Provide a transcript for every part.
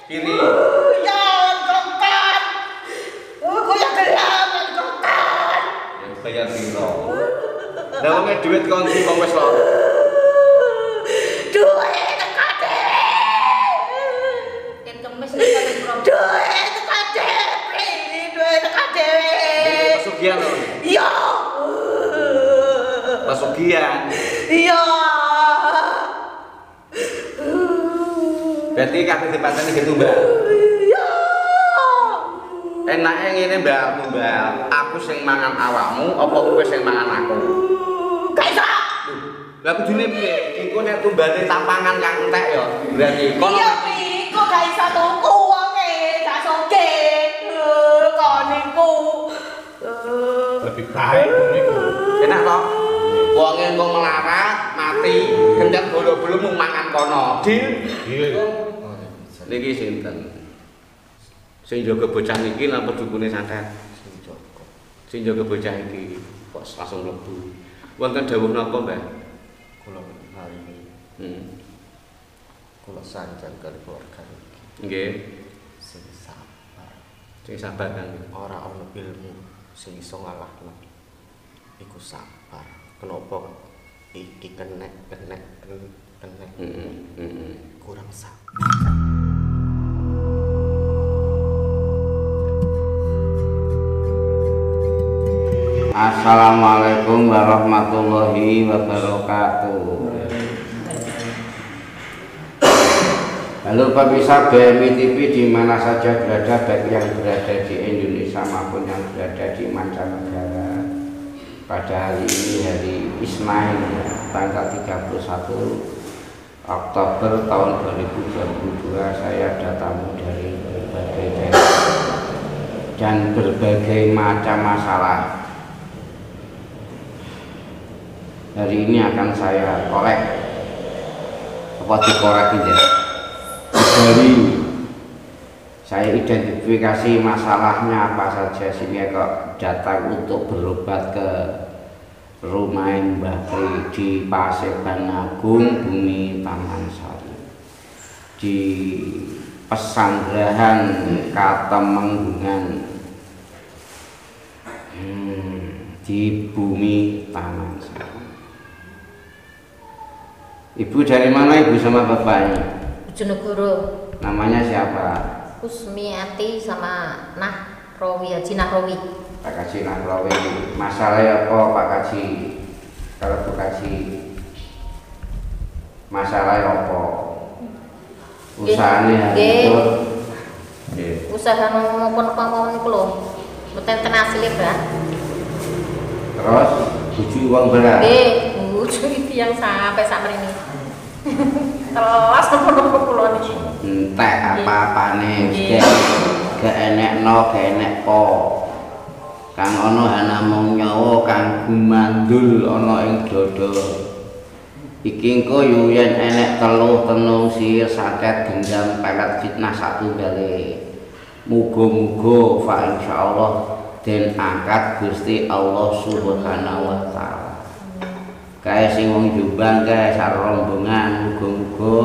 Kiri. Ya, kongkan. Kaya gelap kongkan. Ya bayar piro. Lah wong duit kon di wong wis lho. Duit tekade. Yen kemis nek kate pura. Duit tekade. Duit tekade. Pesugihan lho. Iya. Pesugihan. Iya. Berarti kabeh dipateni gitu, Mbak. Iya. Enake ngene, Mbak, Mbak. Aku sing mangan awakmu apa kowe sing mangan aku? Gak iso. Lah kudune piye? Iku nek tumbane tampangan kang entek ya. Berarti kono Iya, Pi, kok gak iso tuku wonge, gak soge. Kok niku. Lebih baik niku. enak toh? Wonge engko melarat, mati, gendeng bolo-bolo mung mangan kono. Dil. Iya. Niki sinten? Sing jaga bocah niki napa dukune santet? Sing jaga bocah iki kok langsung mlebu. Wonten dawuh napa, Mbah? Kula hari ini kula sanjan kali keluarga iki. Nggih. Sing sabar. Sing sabar kan. Ora ana ilmu sing iso ngalahno. Iku sabar. Kenapa iki kenek kurang sabar. Assalamualaikum warahmatullahi wabarakatuh. Halo pemirsa BMI TV di mana saja berada, baik yang berada di Indonesia maupun yang berada di mancanegara. Pada hari ini hari Isnin tanggal 31 Oktober tahun 2022 saya datang dari berbagai daerah dan berbagai macam masalah. Hari ini akan saya korek apa dikorek ya? Dari saya identifikasi masalahnya apa saja sehingga kok datang untuk berobat ke rumah Mbah Pri di Paseban Agung Bumi Taman Sari di Pesanggerahan Katemenggungan di Bumi Taman Sari. Ibu dari mana, Ibu, sama bapaknya? Bojonegoro. Namanya siapa? Kusmiati sama Nahrawi, Haji Nahrawi. Pak Kaji Nahrawi. Masalahnya apa, Pak Kaji? Kalau Bu Kaji, masalahnya apa? Usahanya itu. Usaha ngomong-ngomong niku lho. Mboten asli, Mbak. Terus buju uang berat. Nggih, bojo iki yang sampai sakmene. Telas nopo kula niki. Entek apa-apane Nggih. gak enek no, gak enek po. Kang ono ana mung nyawa kang gumandul ana ing dada. Iki engko yen enek teluh tenung sihir santet gendam pelet fitnah satunggale. Muga-muga fa insyaallah den angkat Gusti Allah Subhanahu wa taala. Kae sing wong Jombang kae sak rombongan muga-muga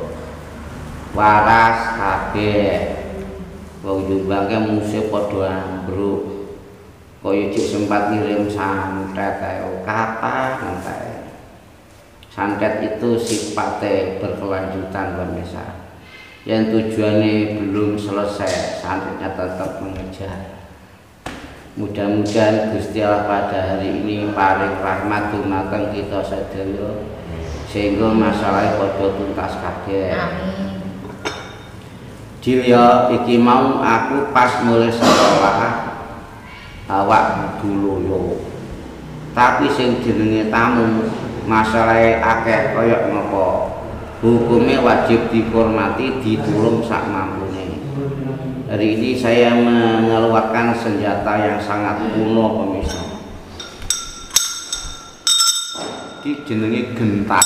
waras kabeh. Wong Jombang kae muse padha ambruk. Kaya cik sempat ngirim santet kae kapan kae. Santet itu sifatnya berkelanjutan pemirsa. Yang tujuannya belum selesai, santetnya tetap mengejar. Mudah-mudahan Gusti Allah pada hari ini paring rahmat dumateng kita sedaya sehingga masalah padha tuntas kabeh. Amin. Dilya iki mau aku pas mulai sekolah awak dulu tapi sing jenenge tamu masalah akeh kaya ngapa hukumnya wajib dihormati ditulung sak mampune. Hari ini saya mengeluarkan senjata yang sangat kuno pemirsa. Iki jenenge gentak.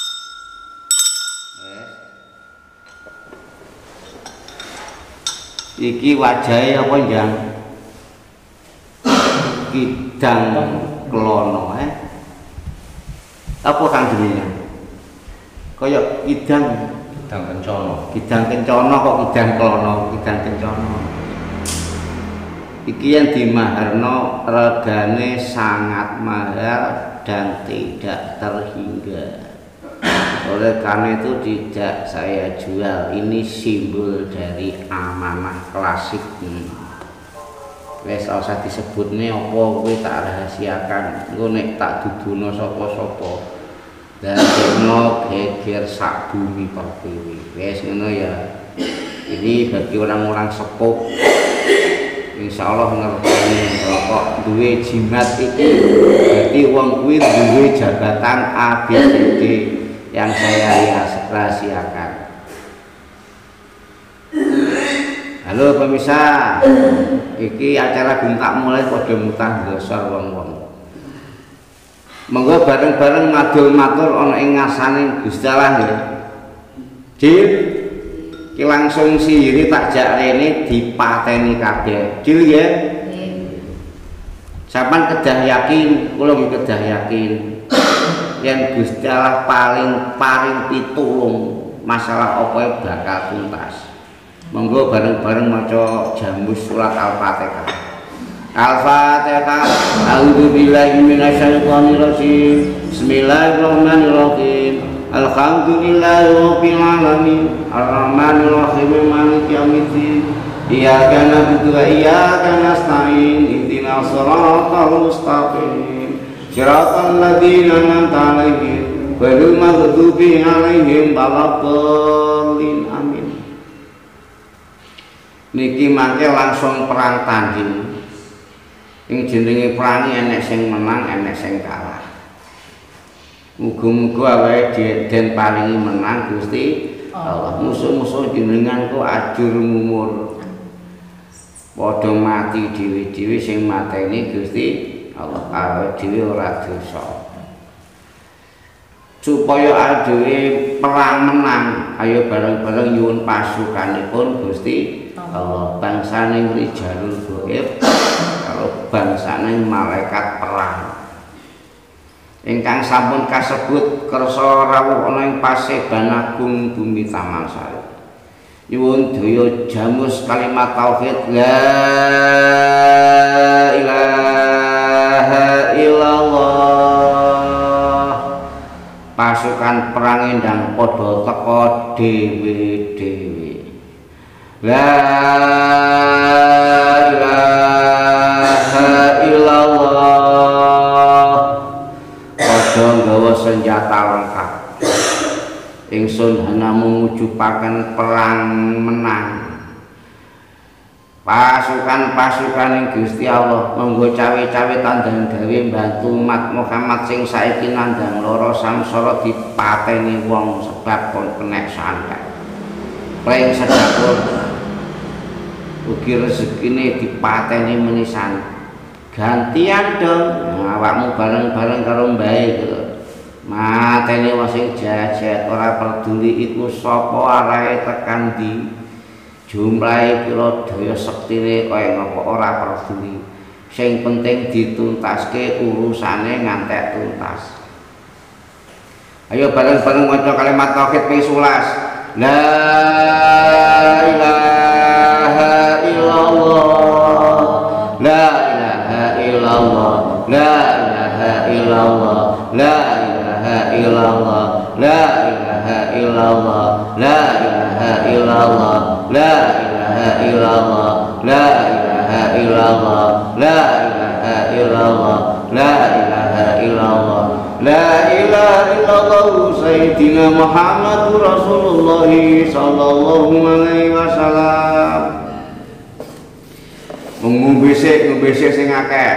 Iki wajahe apa njang? Kidang klono Apa kang jenenge? Kaya kidang Kidang Kencana. Kidang Kencana kok Kidang Klono, Kidang Kencana. Iki yang dimaharno regane sangat mahal dan tidak terhingga. Oleh karena itu tidak saya jual. Ini simbol dari amanah klasik. Wes ora usah disebutne apa kuwi tak rahasiakan. Engko nek tak dudono sapa-sapa. Dadekno geger sak bumi pertiwi. Wes ngono ya. Ini bagi orang-orang sepuh. Insya Allah ngerti kok duwe jimat iki berarti wong kuwi duwe jabatan ABCD yang saya rahasiakan. Halo pemirsa, iki acara guntak mulai pada mutah ndosor wong-wong. Monggo bareng-bareng madul matur ana ing ngarsane Gusti Allah ya. Jil ki langsung sihiri tak jak rene dipateni kabeh. Dil ya. Sampeyan kedah yakin, kula nggih kedah yakin yen Gusti Allah paling pitulung masalah apa bakal tuntas. Monggo bareng-bareng maca jamu surat Al-Fatihah. Al-Fatihah. A'udzubillahi minasyaitonir rajim. Bismillahirrahmanirrahim. Alhamdulillahi rabbil alamin arrahmanir rahim maliki yaumiddin iyyaka na'budu wa iyyaka nasta'in ihdinas siratal mustaqim siratal ladzina an'amta 'alaihim ghairil maghdubi 'alaihim waladdallin amin. Niki mangke langsung perang tanding. Ing jenenge perang enek sing menang enek sing kalah. Muga-muga awake den paringi menang Gusti Allah. Musuh-musuh jenengan kok ajur mumur. Padha mati dhewe-dhewe sing mateni Gusti Allah. Awake dhewe ora dosa. Supaya adewe perang menang, ayo bareng-bareng nyuwun pasukanipun Gusti Allah. Bangsane Rijalul Ghaib karo bangsane malaikat perang. Ingkang sampun kasebut kersa rawuh ana ing paseban agung bumi Tamangsari. Nyuwun daya jamus kalimat tauhid la ilaha illallah. Pasukan perang endang padha teka dhewe-dhewe. La ilaha illallah. Nggawa senjata lengkap. Ingsun hana mengujupaken perang menang. Pasukan-pasukan ing Gusti Allah monggo cawe-cawe tandang gawe bantu umat Muhammad sing saiki nandang lara samsara dipateni wong sebab kon kenek santet. Pring sedapur ugi rezekine dipateni menisan. Gantian dong, awakmu bareng-bareng karo mbae gitu. Mateni wong sing jajet ora peduli iku sapa arahe tekan ndi. Jumlahe pira daya sektine kaya ngapa ora peduli. Sing penting dituntaske urusane ngantek tuntas. Ayo bareng-bareng maca kalimat tauhid ping 11. La ilaha illallah. La illallah, la ilaha illallah, la ilaha illallah, la ilaha illallah, la ilaha illallah, la ilaha illallah, la ilaha illallah, la ilaha illallah, la ilaha illallah, la ilaha illallah Sayyidina Muhammadur Rasulullah sallallahu alaihi wasallam. Ngubesik sing akeh.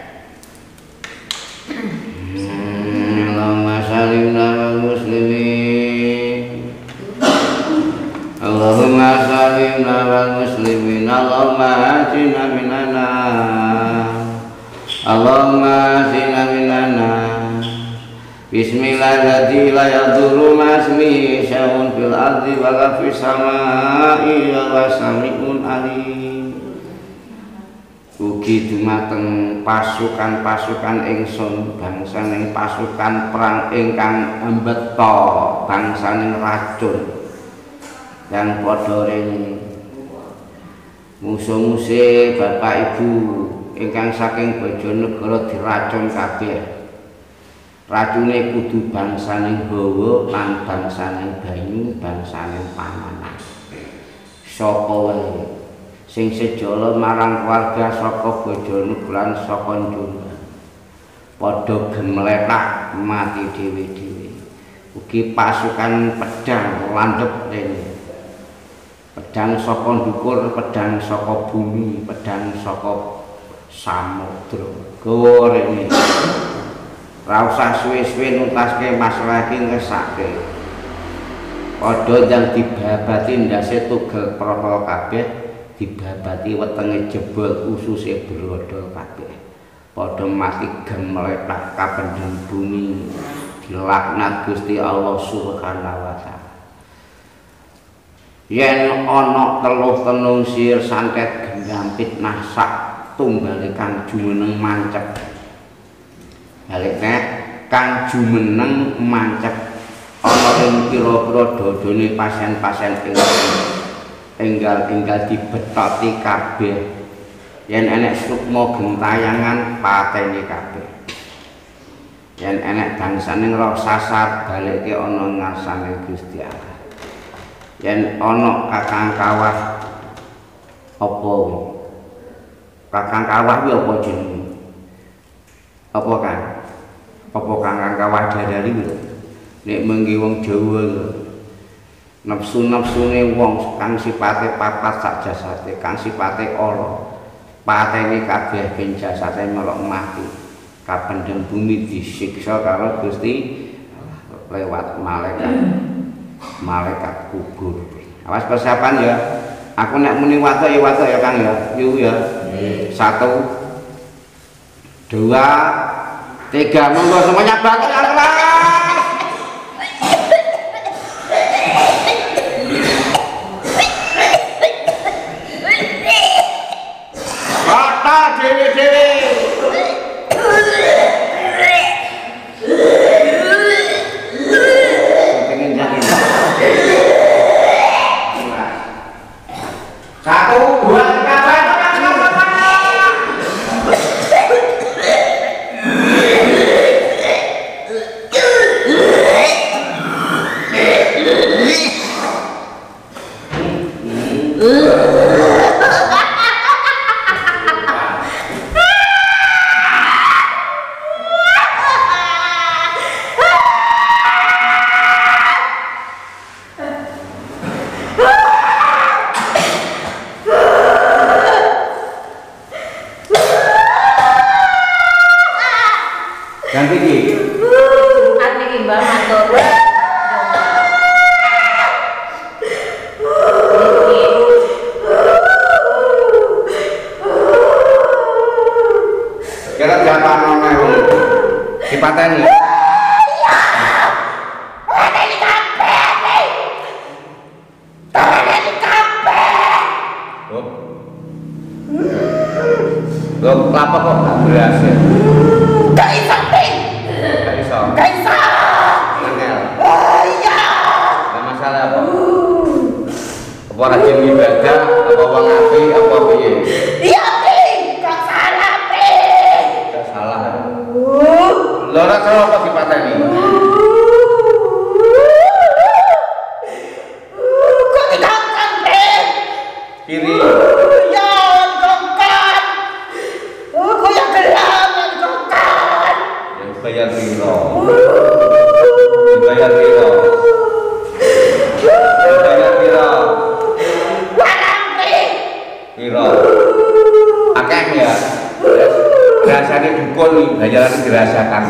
Allahumma shalli ala muslimin. Allahumma shalli ala muslimin. Allahumma atina minana. Allahumma atina minana. Bismillahirrahmanirrahim. La yadurru ma ismihi syai'un fil ardi wa la fis samaa'i wa sami'un alim. Ugi dumateng pasukan-pasukan ingsun bangsaning pasukan perang ingkang ambeta bangsaning racun yang padha ring musuh-musuh Bapak Ibu ingkang saking Bojonegoro diracun kabeh. Racune kudu bangsaning Hawa lan bangsaning banyu, bangsaning panganan. Sapa wae sing sejala marang keluarga saka Bojonegoro lan saka Jombang padha gemlethak mati dhewe-dhewe. Ugi pasukan pedang landhep rene. Pedang saka ndukur, pedang saka bumi, pedang saka samudra. Gawa rene. Ra usah suwe-suwe nuntaske masalah iki ngesake. Padha ndang dibabati ndase tugel protol kabeh, dibabati wetenge jebol ususe brodol kabeh. Padha mati gemlethak kapendhem bumi, dilaknat Gusti Allah Subhanahu wa taala. Yen ana teluh tenung sihir santet gendampit nah sak tunggale kang jumeneng mancep. Baliknya kang jumeneng mancep ana ing pira-pira dodone pasien-pasien enggal-enggal dibethoti kabeh. Yen enek sukma gentayangan pateni kabeh. Yen enek bangsane roh sasar balikke ana ngarsane Gusti Allah. Yen ana kakang kawah apa kuwi? Kakang kawah kuwi apa jenenge? Apa kan? Apa kakang kawah dadari lho? Nek mengki wong Jawa lho. Nafsu-nafsune wong kang sipate papat sak jasate, kang sipate ala. Patene kabeh ben jasate melok mati. Kapendhem bumi disiksa karo Gusti lewat malaikat kubur. Awas persiapan ya. Aku nek muni watuk ya Kang ya. Yuk ya. 1 2 3 monggo semuanya batuk yang keras. Kata dewe-dewe. Pengen yakin. 1 2 3 ganti ki. Ati ki Mbak matur. Kira jatah nang dipateni. Loh, kenapa kok gak berhasil? Gak bisa, Ping. Gak bisa. Gak bisa. Angel. Iya. Gak masalah apa? Apa rajin ibadah, apa wong apik, apa piye? Iya, Ping. Gak salah, Ping. Gak salah. Lho ora salah apa dipateni? Kok ditangkap, Ping? Kiri. Ya, dongkan. Kok yang gelap, dongkan. Yang bayar piro? Dibayar piro? Dibayar piro? Barang, Ping. Piro? Akeh ya. Rasane dukun nih, bayaran dirasakan.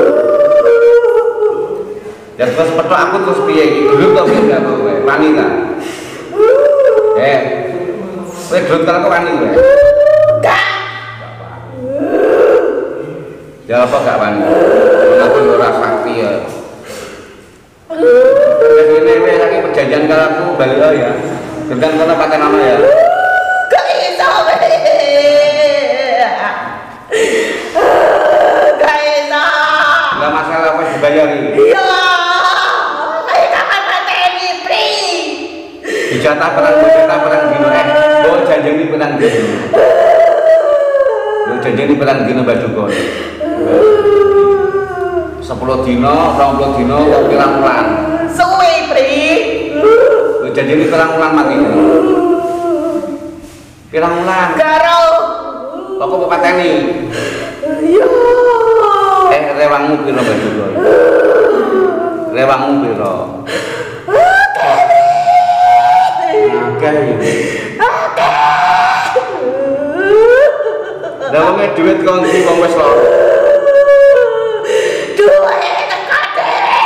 Ya terus petok aku terus piye iki? Gelut to piye gak kowe? Wani ta? Kowe gelut karo wani kowe? Gak. Ya apa gak wani? Aku ora sakti ya. Wis ngene lagi perjanjian karo aku bali ya. Gendang kono paten ana ya. Gak bisa, Ping. Gak bisa. Enggak masalah wis dibayari. Iya. Kayak kapan mateni, Pring? dijatah perang dino mbok janjeni perang dino. Mbok janjeni perang dino Baduka. 10 dino, 20 dino, pirang wulan. Suwe, Pri. Mbok janjeni pirang wulan mati. Pirang wulan. Karo. Kok kok pateni? Iya. Rewangmu piro Baduka? Rewangmu piro? Akeh ya. Lah wong duit kok ndi wong wis lho. Duit teka dhewe.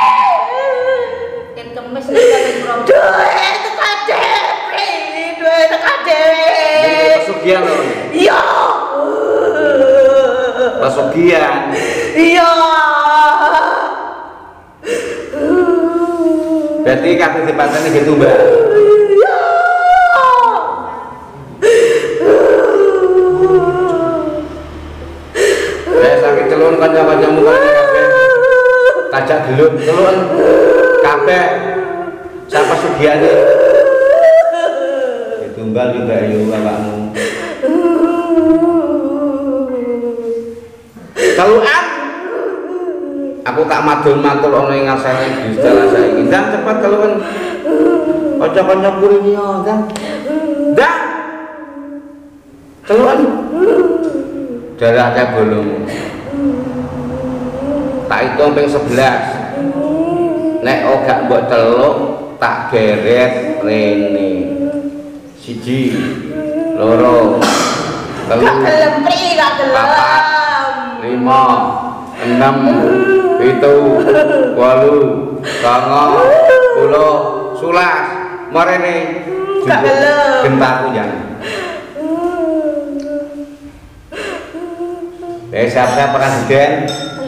Yen kemis nek kate kurang. Duit teka dhewe. Duit teka dhewe. Pesugihan lho. Iya. Pesugihan. Iya. Berarti kabeh dipateni gitu, Mbak. Sakit telun kanca-kancamu kabeh. Kajak gelut telun kabeh. Siapa sugihane? Ditumbal juga ayo bapakmu. Kaluan aku tak madul-madul ana ing ngasane distalah saiki. Ndang cepet kaluan. Kanca-kanca kurinyo, Ndang. Ndang. Kaluan. Darahnya bolong. Tak hitung ping 11. Nek gak mbok teluk tak geret rene. 1 2 3 Gak gelem, Pri, gak gelem. 4 5 6 7 8 9 10 11 marene Gak gelem. gentaku jan. Siapa presiden?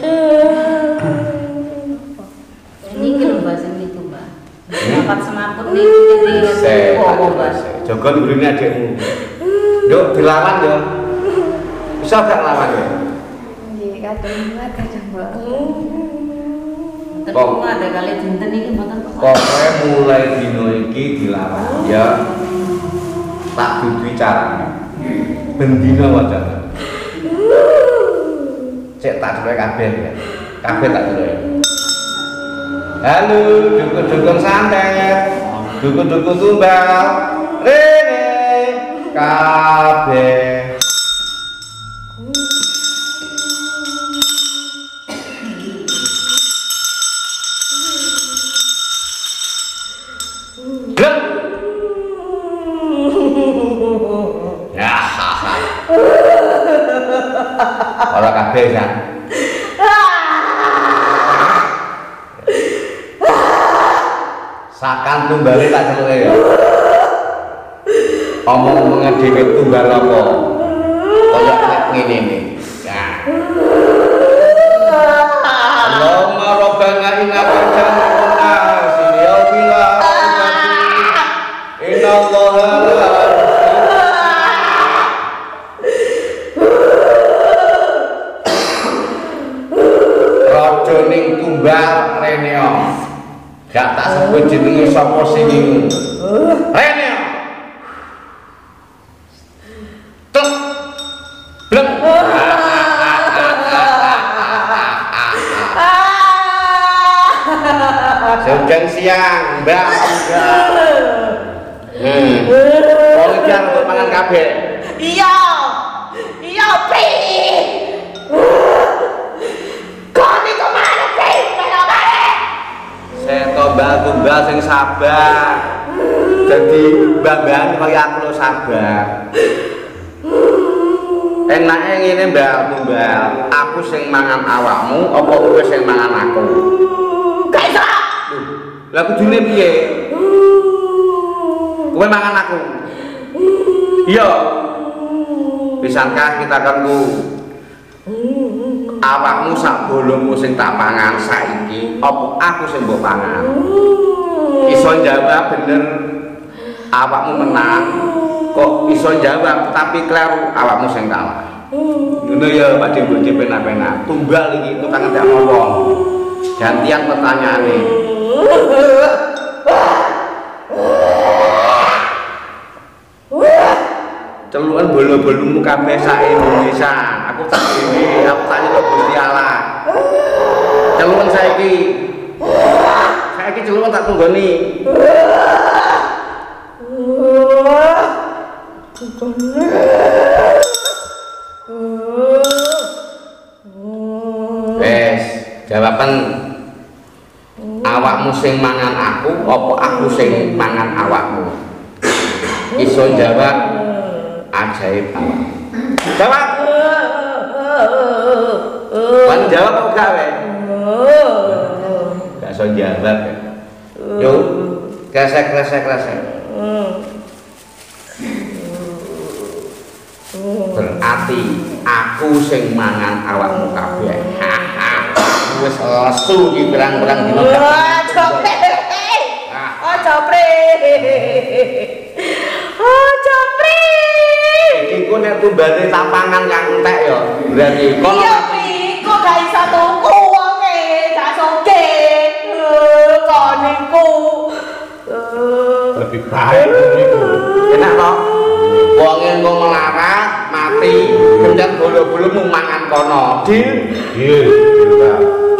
Ini lho Mbak sing itu, Mbak. Dapat semaput niki Saya opo, Mbak. Jogon gurune adikmu. Yuk dilawan yo. Bisa gak lawan yo? Nggih, kadang Mbak. Kok ada kali dinten iki mboten kok. Pokoknya mulai dino iki dilawan ya. Tak duduhi carane. Ben dino wajane. Cek tak celuk kabeh ya. Kabeh tak celuk. Halo, dukun-dukun santet. Dukun-dukun tumbal. Rene kabeh. Glek. Ya. Ora kabeh kan. Sakan tumbale tak celuke ya. Omong-omong dhewe tumbal apa? Kaya nek ngene iki. Ya. Allahumma rabbana innaka jami'una ya bila inna allaha raja ning tumbal reneo. Gak tak sebut jenenge sapa sing iku. Rene. Tek. Blek. Jam siang, Mbak. Kalau jan untuk mangan kabeh. Iya. Iya, Pri. Kon iki kemana, Pri? Saya tumbal sing sabar. Jadi mbak-mbak kaya aku lo sabar. Enake ngene Mbak Tumbal, aku sing mangan awakmu apa kowe sing mangan aku? Gak iso. Lah kudune piye? Kowe mangan aku. Iya. Pisankah kita kanku awakmu sak bolongmu sing tak pangan saiki apa aku sing mbok pangan? Iso jawab bener awakmu menang kok iso jawab tapi kleru awakmu sing kalah. Ngono ya Pak Dembo pena-pena. Tumbal iki tukang ndak ngomong. Gantian pertanyaane. celukan bolo-bolomu kabeh sak Indonesia. Aku tak nyeluk Gusti Allah. Celukan saiki celukan tak tunggoni. Wes, jawaban awakmu sing mangan aku apa aku sing mangan awakmu? Iso jawab ajaib awak. Jawab. Kan jawab kok gak we? Gak iso jawab. Yo, kresek. Berarti aku sing mangan awakmu kabeh. Wis lesu iki pirang-pirang dina. Iki ku nek tumbane lapangan kang entek ya. Berarti kono. Iya, Pri, kok gak iso tuku wonge, gak soge. Kok niku. Lebih baik niku. Enak to? Wonge engko melarat, mati, kencen bolo-bolomu mangan kono. Dil. Iya.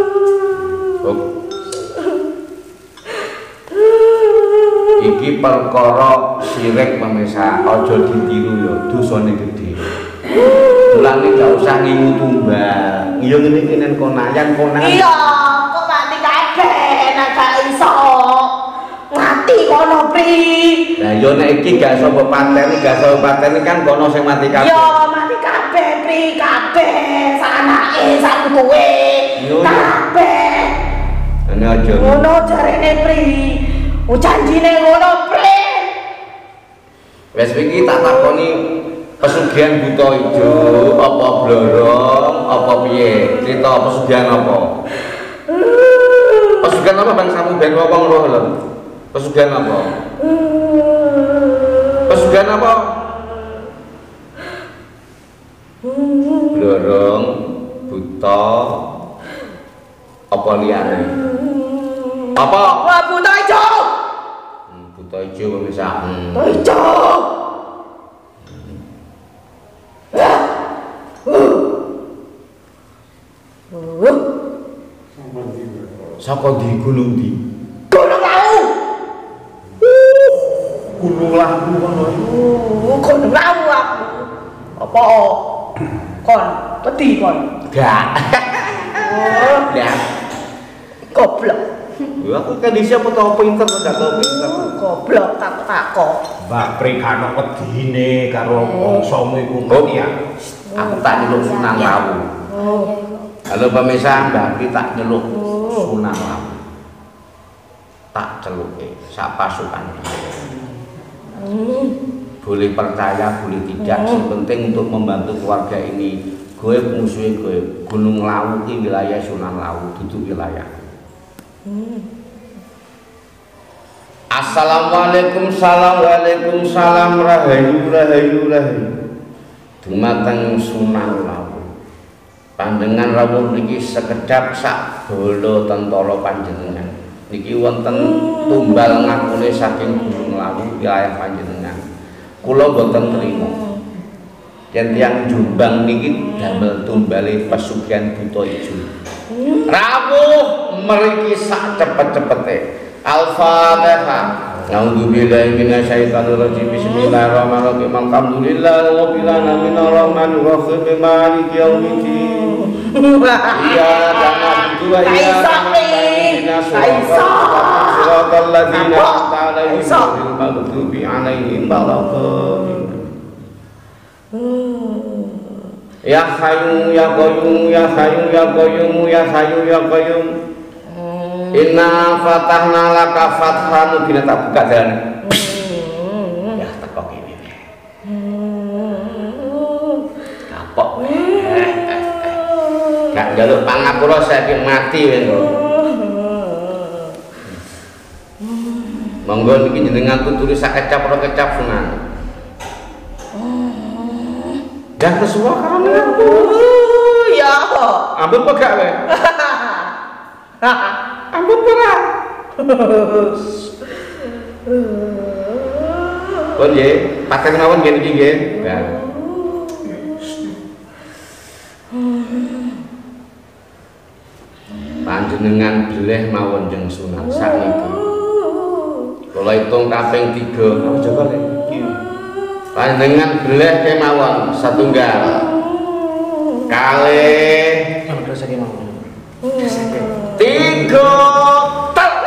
Iki perkara sirik pemirsa, aja ditiru ya, dosane gedhe. Mulane gak usah ngingu tumbal. Iya ngene iki nen konayan. Iya, kok mati kabeh nek gak iso. Mati kono, Pri. Lah yo nek iki gak iso mbok pateni kan kono sing mati kabeh. Yo mati kabeh, Pri, kabeh. Sanake, saputuwe. Kabeh. Ana aja. Ngono jarene, Pri. Janjine ngono, Pri. Wes iki tak takoni pesugihan buta ijo apa blorong apa piye? Cerita pesugihan apa? Pesugihan apa bangsamu ben wong roh lho. Pesugihan apa? Pesugihan apa? Blorong, buta, apa liyane? Apa? Wah, buta ijo. Buta ijo pemirsa. Buta ijo. Saka di gunung di? Gunung Lawu. Gunung Lawu kono. Gunung Lawu aku. Apa? Kon, wedi kon. Gak. Ya. Goblok. Ya aku kan disia tau pinter kok gak tau pinter. Goblok tak. Mbak Pri kano wedine karo bangsamu iku ya. Aku tak nyeluk Sunan Lawu. Halo pemirsa, Mbak Pri tak nyeluk Sunan Lawu. Tak celuke sak pasukan. Boleh percaya, boleh tidak, yang penting untuk membantu keluarga ini. Gue musuhnya gue, Gunung Lawu ini wilayah Sunan Lawu, duduk wilayah. Assalamualaikum salam rahayu. Dumateng Sunan Lawu. Panjenengan rawuh niki sekedap sak bolo tentara panjenengan. Niki wonten tumbal ngakune saking Gunung Lawu wilayah panjenengan. Kula boten trima. Yen tiyang Jombang niki damel tumbale pesugihan buta ijo. Rawuh mriki sak cepet-cepete. Al-Fatihah. A'udzubillahi minasyaitonir rajim. Bismillahirrahmanirrahim. Alhamdulillahi rabbil alamin arrahmanir rahim maliki yaumiddin. Iyyaka na'budu wa iyyaka nasta'in. Shiratal ladzina an'amta 'alaihim ghairil maghdubi 'alaihim waladdallin. Ya Hayyu ya Qayyum ya Hayyu ya Qayyum ya Hayyu ya Qayyum. Inna fatahna laka fathan mubina, tak buka jalan. Ya tekok ini. Kapok. Gak njaluk pangapura saiki mati kowe. Monggo niki jenengan tuturi sak kecap ora kecap Sunan. Dan kesuwa karo aku. Ya. Ampun pegak kowe. Ampun pegak. pun nggih, paten mawon nggih niki nggih. Ya. Panjenengan bilih mawon jeung Sunan sakniki. Kula hitung kaping 3. Apa jaga lek? Panjenengan bilih kemawon satunggal. Kalih Terus iki mawon. 3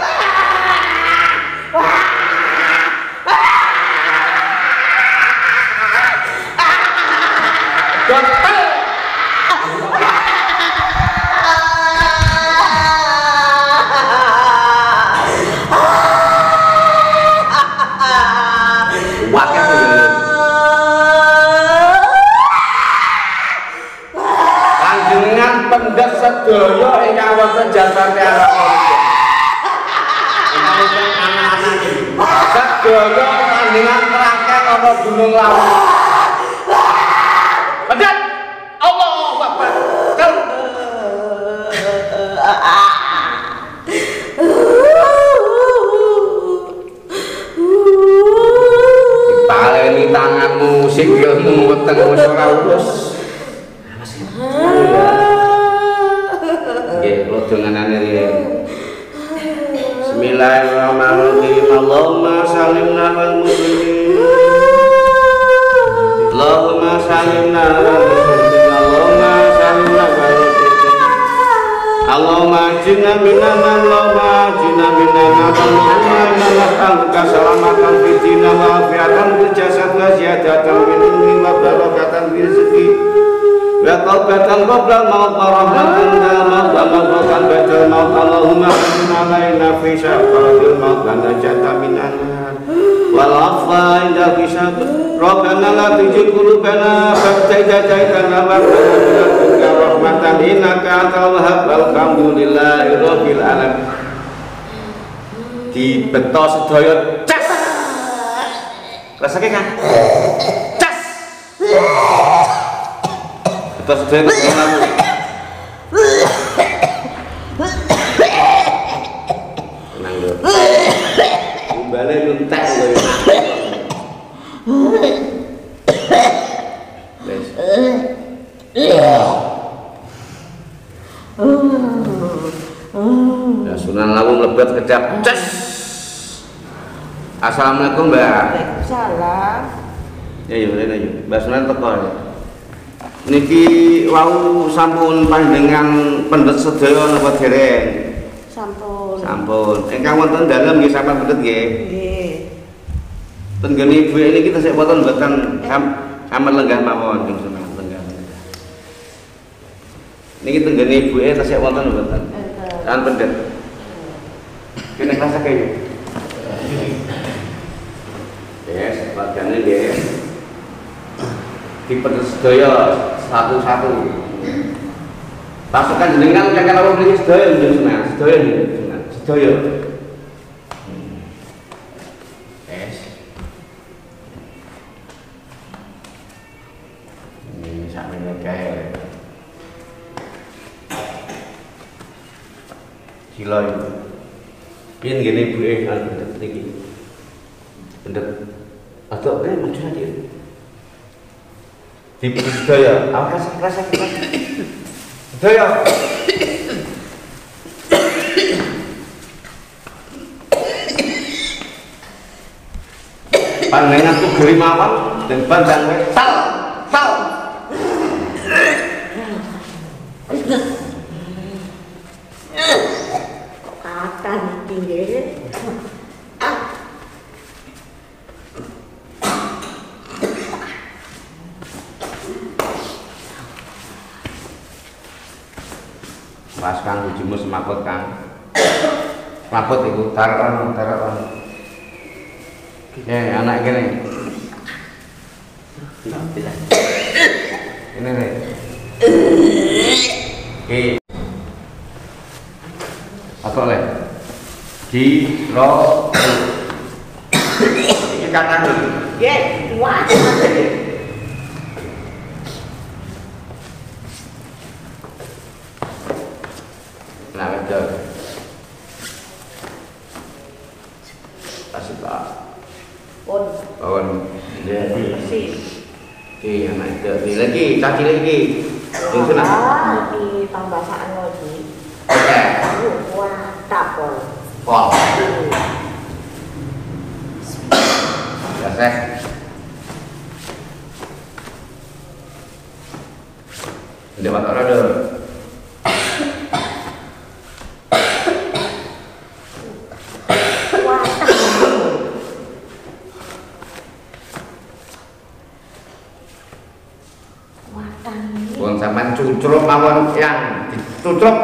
pendet sedaya ingkang wonten jasane anak anak sedaya panjenengan kerangkeng ana Gunung Lawu. Pendet Allahu Akbar. Ditaleni tanganmu sikilmu wetengmu ora urus. Bismillahirrahmanirrahim. Allahumma salimna wal muslimin. Allahumma salimna wal muslimin. Allahumma salimna wal muslimin. Allahumma ajinna minan Allahumma ajinna minan Allahumma inna nas'aluka salamatan fid din wa afiatan fil jasad wa ziyadatan min ilmi wa barakatan fil rizqi. Ya taubatan qabla maut rahmatan dal maut wa maghfiratan ba'dal maut. Allahumma inna alaina fi syafa'atil maut wa najata minan nar wal afwa inda hisab. Rabbana la tuzigh qulubana ba'da idh hadaytana wa hab lana min ladunka rahmatan innaka antal wahhab. Alhamdulillahi rabbil alamin. Dibeto sedaya cas. Rasake kan? Cas. Terus saya ngomong tenang dulu kembali nuntek loh ya Sunan Lawu mlebet kejap ces. Assalamualaikum Mbak. Waalaikumsalam. Ya Mbak Sunan teko. Niki wau sampun panjenengan pendet sedaya napa dereng? Sampun. Sampun. Ingkang wonten dalem nggih sampun pendet nggih. Nggih. Tenggene ibu niki tesih wonten mboten sampeyan lenggah mawon ing Sunan lenggah. Niki tenggene ibuke tesih wonten mboten? Kan pendet. Kene rasake yo. Yes, bagiannya nggih. Dipendet sedaya satu-satu. Pasukan jenengan kakek lawuh mriki sedaya njenengan Sunan, sedaya njenengan, sedaya. Yes. Ini sakmene kae. Gila iki. Piye ngene ibuke kan pendet niki. Pendet. Atau maju dia. Di sedaya, apa rasa sedaya. Pandangan tuh geli mawon dan pandang tal. Kapan tinggi? Pas Kang ujimu semaput Kang. Semaput iku taran. Anak gini. Ini nih. Oke. Apa le? Di ro. Iki kata iki. Nggih, wah. Nah, betul. Kasih Pak. Pun. Pun. Jadi. Persis. Oke, anak itu lagi, caci lagi. Yang sana. Di pambasaan lagi. Oke. Wah, tak pol. Pol. Ya, Seh. Dia batok rada. Buang sampean cucruk mawon yang dicucruk.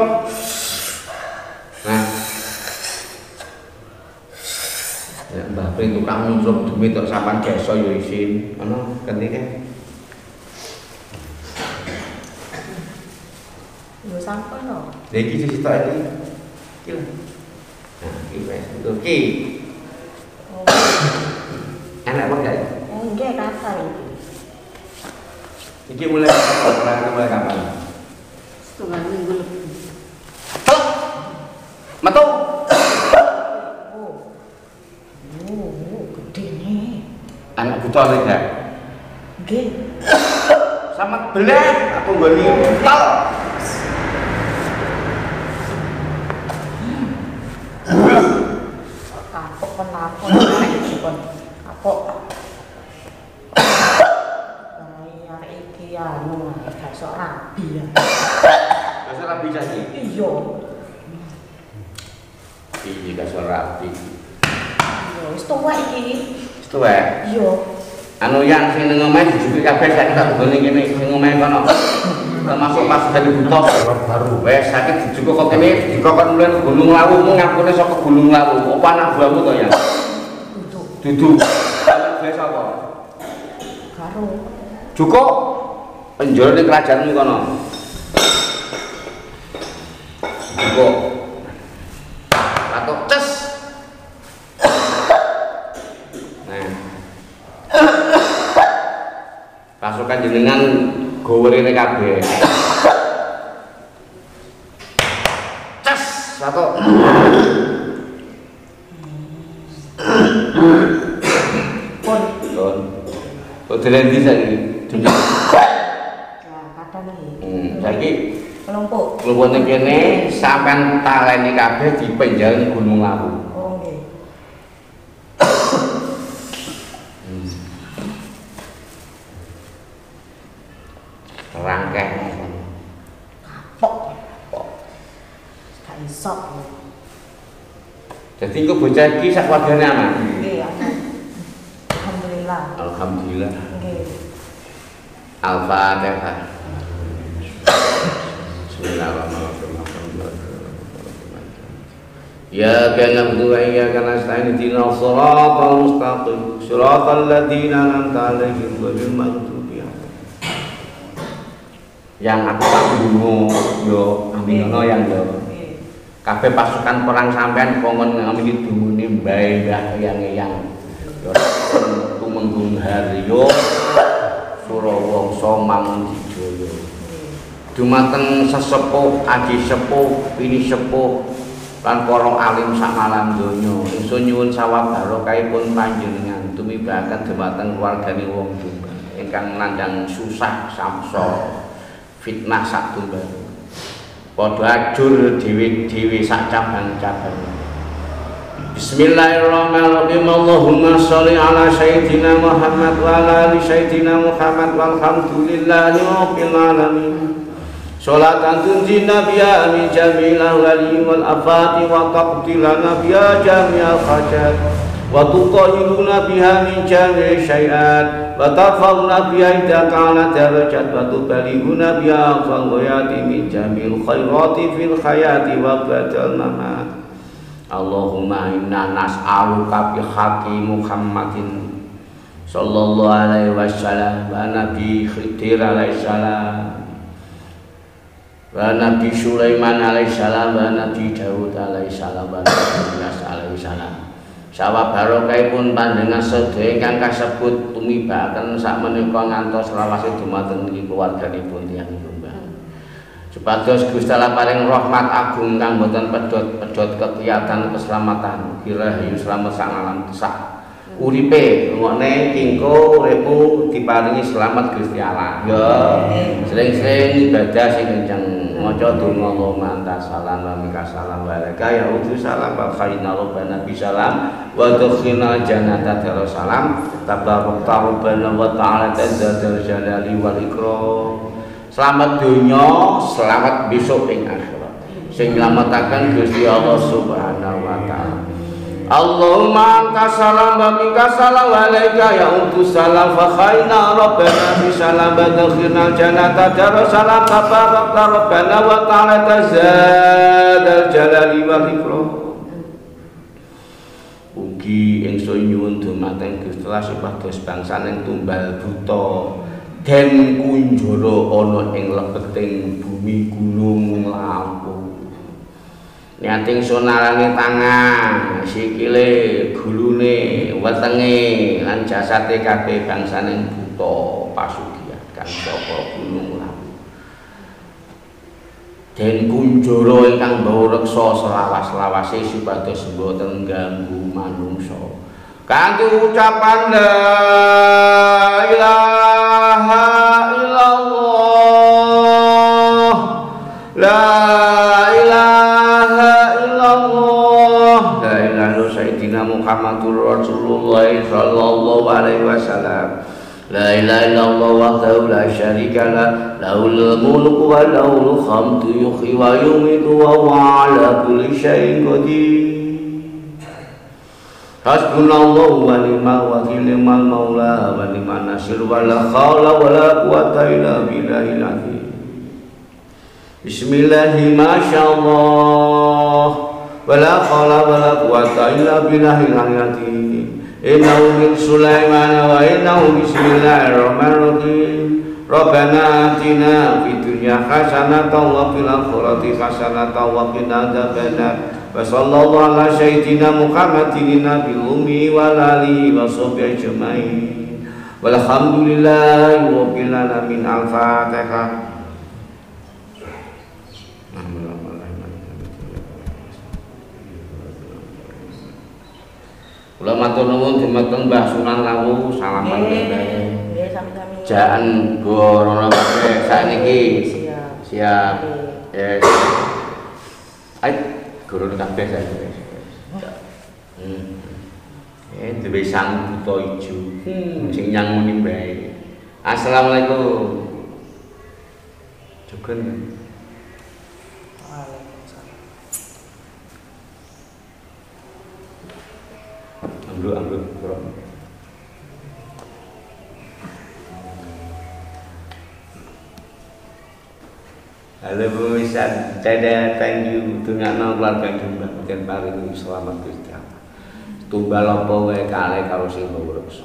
Nah. Ya Mbah Pring tukang nyucruk demi tok sampean desa yo isin. Ono kendike. Yo sampun no. Lha iki sing sitok iki. Iki lho. Nah, iki wis. Iki. Oh. Enak apa enggak? Nggih kasar iki. Iki mulai kapan? Setengah minggu lebih. Metu. Gede nih. Anak buta lek gak? Nggih. Sama belek aku nggoni tol. Kapok kenapa nek pun. Kapok. Anu, gak sok rabi ya. Gak sok rabi saiki. Iya. Iki gak sok rabi. Iya, wis tuwek iki. Wis tuwek. Iya. Anu yang sing ning omah dijupi kabeh saiki tak gone kene sing omah kono. Termasuk pas dari buta baru. Wes saiki dijukuk kok kene dikokon mulen Gunung Lawu mung ngapune saka Gunung Lawu. Apa anak buahmu to ya? Dudu. Wes apa? Karo. Cukup penjara di kerajaanmu kono. Cukup. Atau ces. Nah. Pasukan jenengan gowerene kabeh. Ces satu. Pun. Pun. Kok delen di saiki? Kadang iki. Saiki Kelompok. kelompok ning kene sampean taleni kabeh dipenjara Gunung Lawu. Oh nggih. Rangkeh. Kapok. Gak iso. Jadi kok bocah iki sak keluargane aman. Nggih, alhamdulillah. Alhamdulillah. Nggih. Al-Fatihah. Bismillahirrahmanirrahim. Ya kana na'budu wa iyyaka nasta'in ihdinas siratal mustaqim siratal ladzina an'amta 'alaihim ghairil maghdubi 'alaihim. Yang aku tak dungo yo ambinono yang yo. Kabeh pasukan perang sampean kongkon ngambil dumune mbae mbah yang yo tumenggung haryo Surawangsa Mangunjaya. Dumateng sesepuh, aji sepuh, pini sepuh lan para alim sak malam donya. Ingsun nyuwun sawab barokahipun panjenengan tumibaken dumateng keluargane wong Jombang ingkang nandhang susah samsa fitnah sak tunggal. Padha ajur dhewe-dhewe sak cabang-cabang. Bismillahirrahmanirrahim. Allahumma sholli ala sayyidina Muhammad wa ala ali sayyidina Muhammad walhamdulillahi rabbil alamin. Sholatan tunjina biha min jami'il ahwali wal afati wa taqdilana biha jami'al hajat wa tutahhiruna biha min jami'i syai'at wa tarfa'una biha idza kana darajat wa tubalighuna biha ghayati min jami'il khairati fil hayati wa ba'dal mamat. Allahumma inna nas'aluka bi haqqi Muhammadin sallallahu alaihi wasallam wa nabi Khidir alaihi salam wa Nabi Sulaiman alaihissalam wa Nabi Daud alaihissalam wa Nabi Yas alaihissalam. Sawab barokahipun panjenengan sedaya ingkang kasebut tumibaken sakmenika ngantos rawase dumateng keluarganipun tiyang Jombang. Supados Gusti Allah paring rahmat agung kang boten pedhot-pedhot kegiatan keselamatan, rahayu slamet sak alam sak uripe ngene kingko uripmu diparingi selamat Gusti Allah ya sering-sering ibadah sing kenceng maca donga Allahumma anta salam wa minka salam wa alaika ya utu salam wa khairina rabbana bi salam wa adkhilna jannata darussalam tabarakta rabbana wa ta'ala tadzal jalali wal ikram. Selamat dunya, selamat besok ing akhirat. Sing nylametaken Gusti Allah Subhanahu wa taala. Allahumma anta salam wa minka salam wa alaika ya utus salam fa khairna rabbana bi salam wa adkhilna jannata darussalam tabarakta rabbana wa ta'ala tadzal jalali wal ikram. Ugi ingsun nyuwun dumateng Gusti Allah supados bangsaning tumbal buta den kunjara ana ing lebeting bumi gunung Lampung. Nyating sonarane tangan, sikile, gulune, wetenge lan jasate kabeh bangsaning buta pasugihan kang saka gunung Lampung. Den kunjara ingkang mbawa reksa selawas-lawase supados boten ngganggu manungsa. Kanthi ucapan la ilaha illallah la ilaha illallah la ilaha sayyidina Muhammadur Rasulullah sallallahu alaihi wasallam la ilaha illallah wahdahu la syarikalah lahul mulku wa lahul hamdu yuhyi wa yumiitu wa huwa ala kulli syai'in qadir. Hasbunallahu wa ni'mal wakil, ni'mal maula wa ni'man nasir, wa la haula wa la quwata illa billahil azim. Bismillahi masyaallah wa la haula wa la quwata illa billahil azim. Innahu min Sulaiman wa innahu bismillahirrahmanirrahim. Rabbana atina fid dunya hasanatan wa fil akhirati hasanatan wa qina adzabannar. Wa sallallahu ala sayyidina Muhammadin nabiyil ummi wa alihi wa sahbihi ajmain. Walhamdulillahi rabbil alamin. Al-Fatihah. Kula matur nuwun dumateng Mbah Sunan Lawu salaman Nggih, sami-sami. jaan gorono kabeh sakniki. Siap. Yes. Ayo gorono kabeh saiki. Duwe sang buta ijo. Sing nyangoni bae. Assalamualaikum. Jogen. Ambruk. Halo Bu Isan, dadah, thank you. Tungakno keluarga Mbah mungkin paring selamat Gusti Allah. Tumbal apa wae kalih karo sing ngreksa.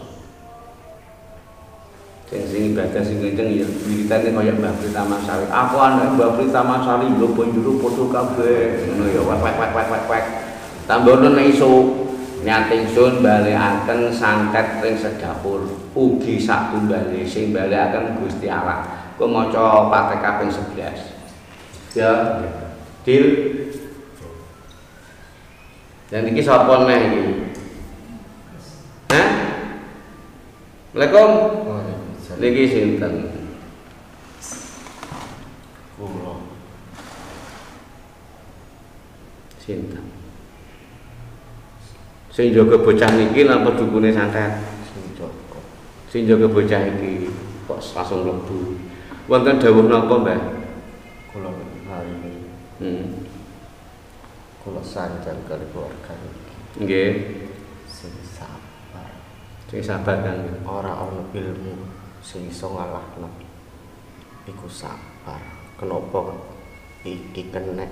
Sing ibadah sing kenceng ya wiritane kaya Mbah Pritama Sari. Aku anak Mbah Pritama Sari lho penjuru padha kabeh. Ngono ya wek. Tambono nek iso nyating sun balekaken sangket ring sedapur ugi sak tumbale sing balekaken Gusti Allah. Ku maca Fatihah kaping 11. Ya, deal. Dan iki sapa neh iki? Hah? Assalamualaikum. Niki sinten? Kula. Sinten? Sing jaga bocah niki napa dukune santet? Sing jaga bocah iki kok langsung mlebu. Wonten dawuh napa, Mbah? Kula hari kula sanjang kali keluarga iki. Nggih. Sing sabar. Sing sabar kan. Ora ana ilmu sing iso ngalahno. Iku sabar. Kenapa iki kenek.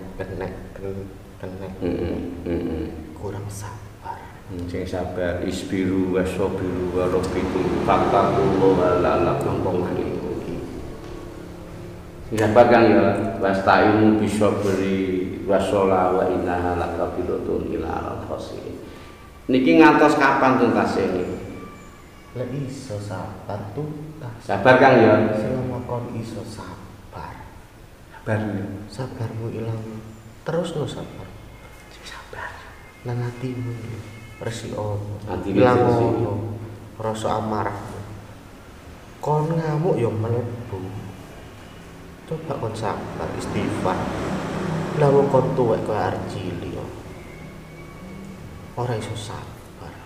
Kurang sabar. Sing sabar isbiru wasabiru warabbikum fattaqullaha la'allakum tahtadun. Sing sabar kan ya wasta'inu bisabri wasala wa innaha lakabiratun ila al-khasirin. Niki ngantos kapan tuntase niki? Lek iso sabar tuntas. Sabar kan ya. Selama kon iso sabar. Sabar. Sabarmu ilang terus no sabar. Sabar. Nang atimu resiko Ati ilang resiko. ngono rasa amarah kon ngamuk ya mlebu coba kon sabar istighfar lah wong kon tuwek koyo arep cilik kok ora iso sabar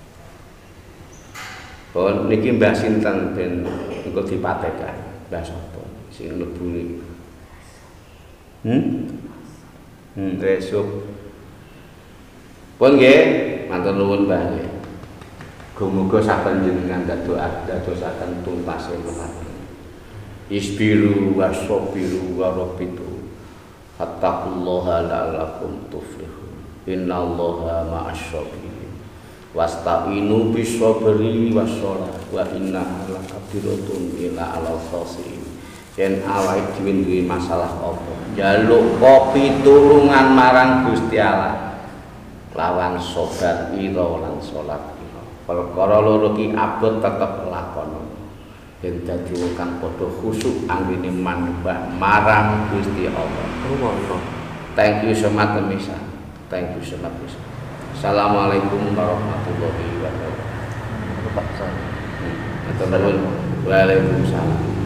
Pun niki Mbah sinten ben engko dipatekan Mbah sapa sing mlebu niki Resuk pun nggih matur nuwun Mbah nggih muga saben jenengan dadosaken tuntas menawi isbiru wasabiru warabitu hattaqullaha la'allakum tuflihun innallaha ma'asyabirin wasta'inu bisabri wassalah wa innaha lakabiratun ila alal khasirin yen awake dhewe duwe masalah apa njaluk pitulungan marang Gusti Allah lawan sabar ira lan salat perkara loro ki abot tetep lakon yen dadi wong kang padha khusyuk anggene manembah marang Gusti Allah. rumono Thank you so much Misa. Thank you so much Misa. Assalamualaikum warahmatullahi wabarakatuh. Pak San Waalaikumsalam.